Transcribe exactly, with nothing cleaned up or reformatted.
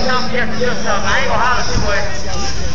something, you have to do something. I ain't gonna holler too much.